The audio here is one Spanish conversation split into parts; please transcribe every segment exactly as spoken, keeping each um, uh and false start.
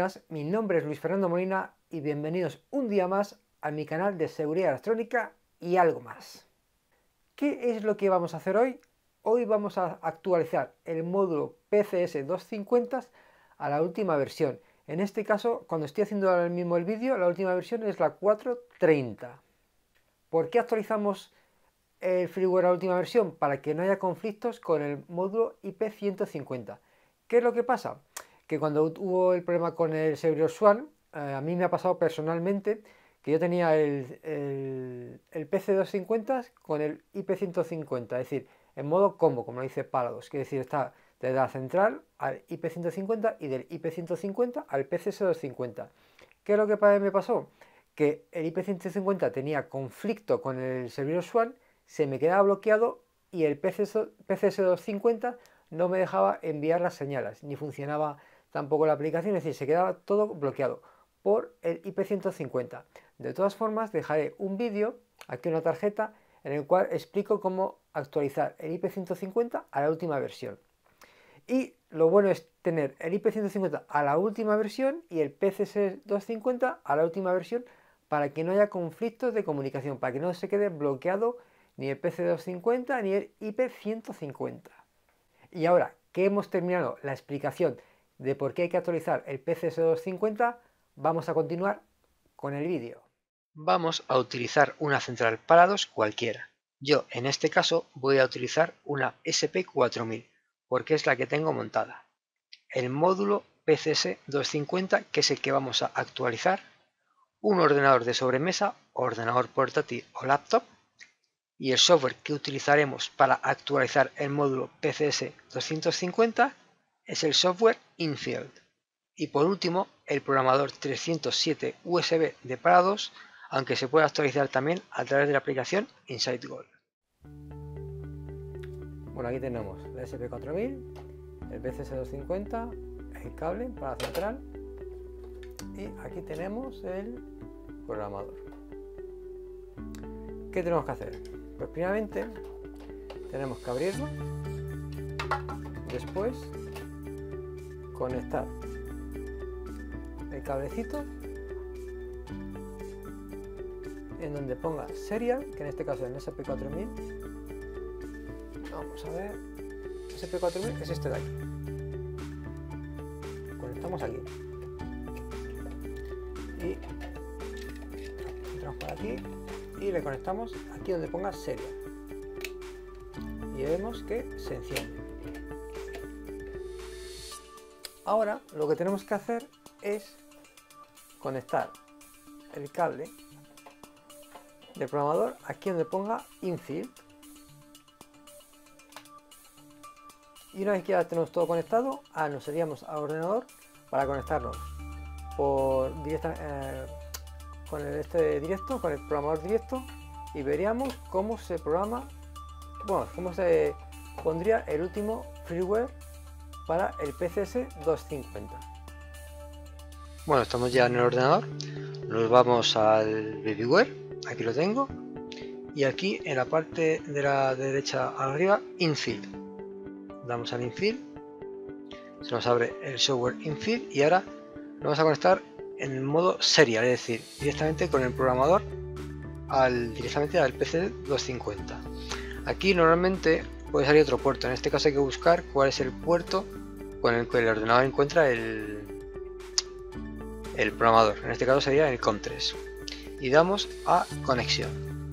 buenas, mi nombre es Luis Fernando Molina y bienvenidos un día más a mi canal de seguridad electrónica y algo más. ¿Qué es lo que vamos a hacer hoy? Hoy vamos a actualizar el módulo P C S doscientos cincuenta a la última versión. En este caso, cuando estoy haciendo ahora mismo el vídeo, la última versión es la cuatro punto treinta. ¿Por qué actualizamos el firmware a la última versión? Para que no haya conflictos con el módulo I P ciento cincuenta. ¿Qué es lo que pasa? Que cuando hubo el problema con el servidor Swan, eh, a mí me ha pasado personalmente que yo tenía el, el, el P C doscientos cincuenta con el I P ciento cincuenta, es decir, en modo combo, como lo dice Paradox, que es decir, está desde la central al I P ciento cincuenta y del I P ciento cincuenta al P C S doscientos cincuenta. ¿Qué es lo que me pasó? Que el I P ciento cincuenta tenía conflicto con el servidor Swan, se me quedaba bloqueado y el P C S doscientos cincuenta no me dejaba enviar las señales, ni funcionaba tampoco la aplicación, es decir, se quedaba todo bloqueado por el I P ciento cincuenta. De todas formas, dejaré un vídeo, aquí una tarjeta, en el cual explico cómo actualizar el I P ciento cincuenta a la última versión. Y lo bueno es tener el I P ciento cincuenta a la última versión y el P C S doscientos cincuenta a la última versión para que no haya conflictos de comunicación, para que no se quede bloqueado ni el P C doscientos cincuenta ni el I P ciento cincuenta. Y ahora que hemos terminado la explicación de por qué hay que actualizar el P C S doscientos cincuenta, vamos a continuar con el vídeo. Vamos a utilizar una central Paradox cualquiera. Yo en este caso voy a utilizar una S P cuatro mil porque es la que tengo montada. El módulo P C S doscientos cincuenta, que es el que vamos a actualizar, un ordenador de sobremesa, ordenador portátil o laptop, y el software que utilizaremos para actualizar el módulo P C S doscientos cincuenta es el software Infield. Y por último, el programador trescientos siete U S B de Paradox, aunque se puede actualizar también a través de la aplicación InsightGold. Bueno, aquí tenemos la S P cuatro mil, el P C S doscientos cincuenta, el cable para la central y aquí tenemos el programador. ¿Qué tenemos que hacer? Pues primeramente tenemos que abrirlo, después conectar el cablecito en donde ponga serial, que en este caso es el S P cuatro mil. Vamos a ver, S P cuatro mil es este de aquí. Conectamos aquí y entramos por aquí y le conectamos aquí donde ponga serial y vemos que se enciende. Ahora lo que tenemos que hacer es conectar el cable del programador aquí donde ponga Infield. Y una vez que ya tenemos todo conectado, ah, nos iríamos al ordenador para conectarnos por directa, eh, con el este directo, con el programador directo, y veríamos cómo se programa, bueno, cómo se pondría el último firmware para el P C S doscientos cincuenta. Bueno, estamos ya en el ordenador, nos vamos al Babyware, aquí lo tengo, y aquí en la parte de la derecha arriba, Infield. Damos al Infield, se nos abre el software Infield y ahora nos vamos a conectar en el modo serial, es decir, directamente con el programador al, directamente al P C doscientos cincuenta. Aquí normalmente puede salir otro puerto, en este caso hay que buscar cuál es el puerto con el que el ordenador encuentra el, el programador, en este caso sería el COM tres, y damos a conexión.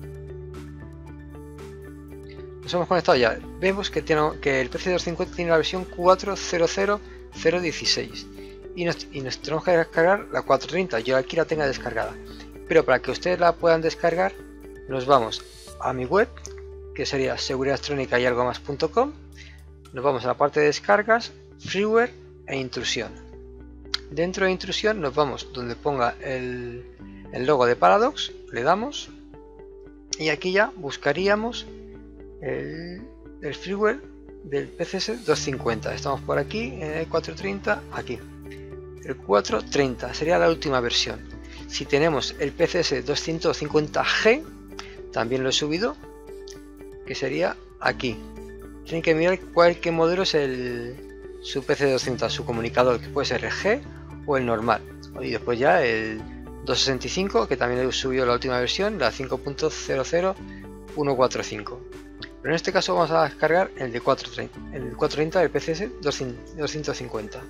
Nos hemos conectado ya, vemos que, tiene, que el P C doscientos cincuenta tiene la versión cuatro punto cero cero punto cero dieciséis y nos, y nos tenemos que descargar la cuatro treinta, yo aquí la tengo descargada, pero para que ustedes la puedan descargar nos vamos a mi web, que sería seguridad electrónica y algo más punto com, nos vamos a la parte de descargas, freeware e intrusión. Dentro de intrusión nos vamos donde ponga el, el logo de Paradox, le damos y aquí ya buscaríamos el, el freeware del P C S doscientos cincuenta. Estamos por aquí en el cuatro treinta, aquí el cuatro treinta sería la última versión. Si tenemos el P C S doscientos cincuenta G, también lo he subido, que sería aquí. Tienen que mirar cuál qué modelo es el su P C doscientos, su comunicador, que puede ser el G o el normal. Y después ya el doscientos sesenta y cinco, que también he subido la última versión, la cinco punto cero cero uno cuatro cinco. Pero en este caso vamos a descargar el de cuatrocientos treinta, el cuatrocientos treinta del P C S doscientos cincuenta.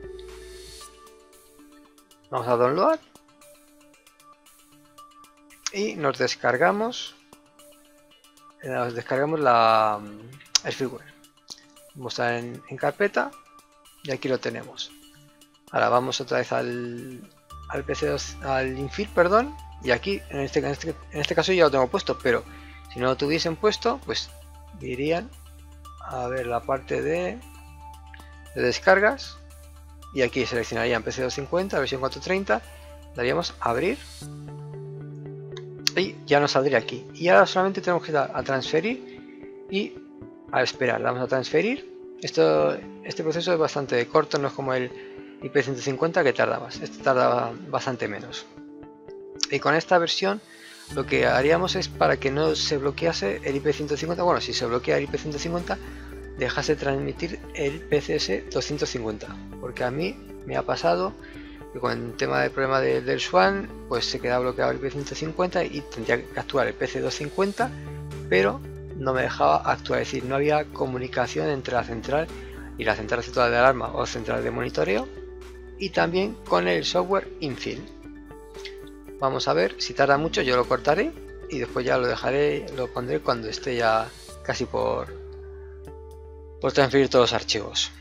Vamos a download y nos descargamos nos descargamos la, el firmware. Vamos a en, en carpeta y aquí lo tenemos. Ahora vamos otra vez al, al P C dos, al Infill, perdón, y aquí en este, en este en este caso ya lo tengo puesto, pero si no lo tuviesen puesto, pues dirían a ver la parte de, de descargas, y aquí seleccionarían P C doscientos cincuenta versión cuatrocientos treinta, daríamos a abrir y ya nos saldría aquí. Y ahora solamente tenemos que dar a transferir y a esperar. Vamos a transferir. Esto, este proceso es bastante corto, no es como el I P ciento cincuenta que tarda más. Este tarda bastante menos. Y con esta versión lo que haríamos es, para que no se bloquease el I P ciento cincuenta, bueno, si se bloquea el I P ciento cincuenta, dejase transmitir el P C S doscientos cincuenta, porque a mí me ha pasado que con el tema del problema de, del SWAN, pues se queda bloqueado el I P ciento cincuenta y tendría que actuar el P C doscientos cincuenta, pero no me dejaba actuar, es decir, no había comunicación entre la central y la central central de alarma o central de monitoreo, y también con el software Infill. Vamos a ver, si tarda mucho yo lo cortaré y después ya lo dejaré, lo pondré cuando esté ya casi por, por transferir todos los archivos.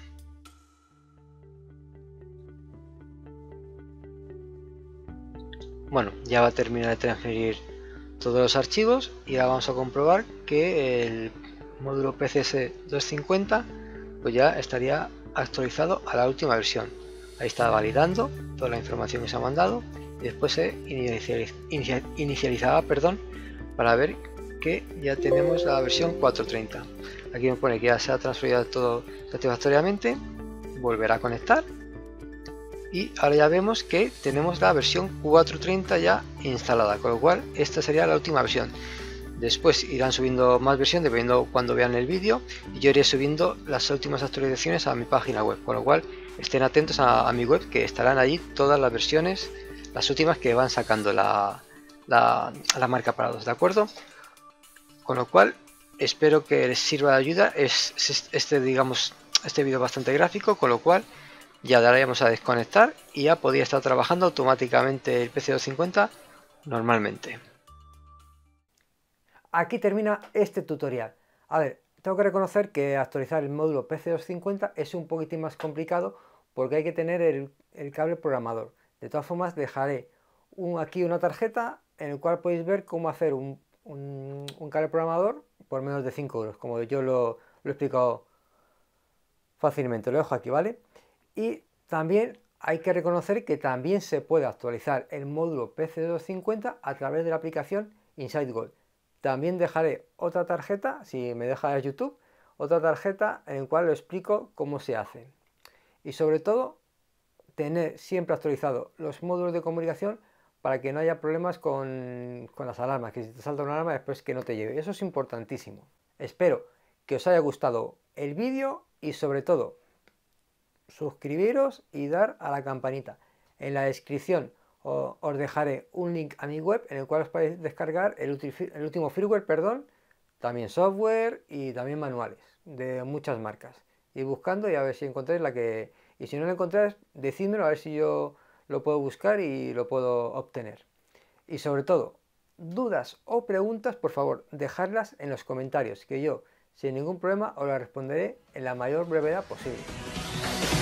Bueno, ya va a terminar de transferir todos los archivos y ahora vamos a comprobar que el módulo P C S doscientos cincuenta pues ya estaría actualizado a la última versión. Ahí está validando toda la información que se ha mandado y después se inicializ inicia inicializaba perdón, para ver que ya tenemos la versión cuatrocientos treinta. Aquí me pone que ya se ha transferido todo satisfactoriamente, volverá a conectar y ahora ya vemos que tenemos la versión cuatrocientos treinta ya instalada, con lo cual esta sería la última versión. Después irán subiendo más versión dependiendo cuando vean el vídeo, y yo iré subiendo las últimas actualizaciones a mi página web, con lo cual estén atentos a, a mi web, que estarán allí todas las versiones, las últimas que van sacando la, la, la marca Parados, ¿de acuerdo? Con lo cual espero que les sirva de ayuda. Es, es este digamos este vídeo bastante gráfico, con lo cual ya daríamos a desconectar y ya podría estar trabajando automáticamente el P C doscientos cincuenta normalmente. Aquí termina este tutorial. A ver, tengo que reconocer que actualizar el módulo P C doscientos cincuenta es un poquitín más complicado porque hay que tener el, el cable programador. De todas formas, dejaré un, aquí una tarjeta en el cual podéis ver cómo hacer un, un, un cable programador por menos de cinco euros, como yo lo, lo he explicado fácilmente. Lo dejo aquí, ¿vale? Y también hay que reconocer que también se puede actualizar el módulo P C doscientos cincuenta a través de la aplicación InsightGold. También dejaré otra tarjeta, si me deja el YouTube, otra tarjeta en la cual lo explico cómo se hace. Y sobre todo, tener siempre actualizado los módulos de comunicación para que no haya problemas con, con las alarmas, que si te salta una alarma después que no te lleve. Eso es importantísimo. Espero que os haya gustado el vídeo y sobre todo, suscribiros y dar a la campanita. En la descripción os dejaré un link a mi web en el cual os podéis descargar el, el último firmware, perdón, también software y también manuales de muchas marcas. Y buscando y a ver si encontráis la que... Y si no la encontráis, decídmelo a ver si yo lo puedo buscar y lo puedo obtener. Y sobre todo, dudas o preguntas, por favor, dejadlas en los comentarios, que yo, sin ningún problema, os las responderé en la mayor brevedad posible.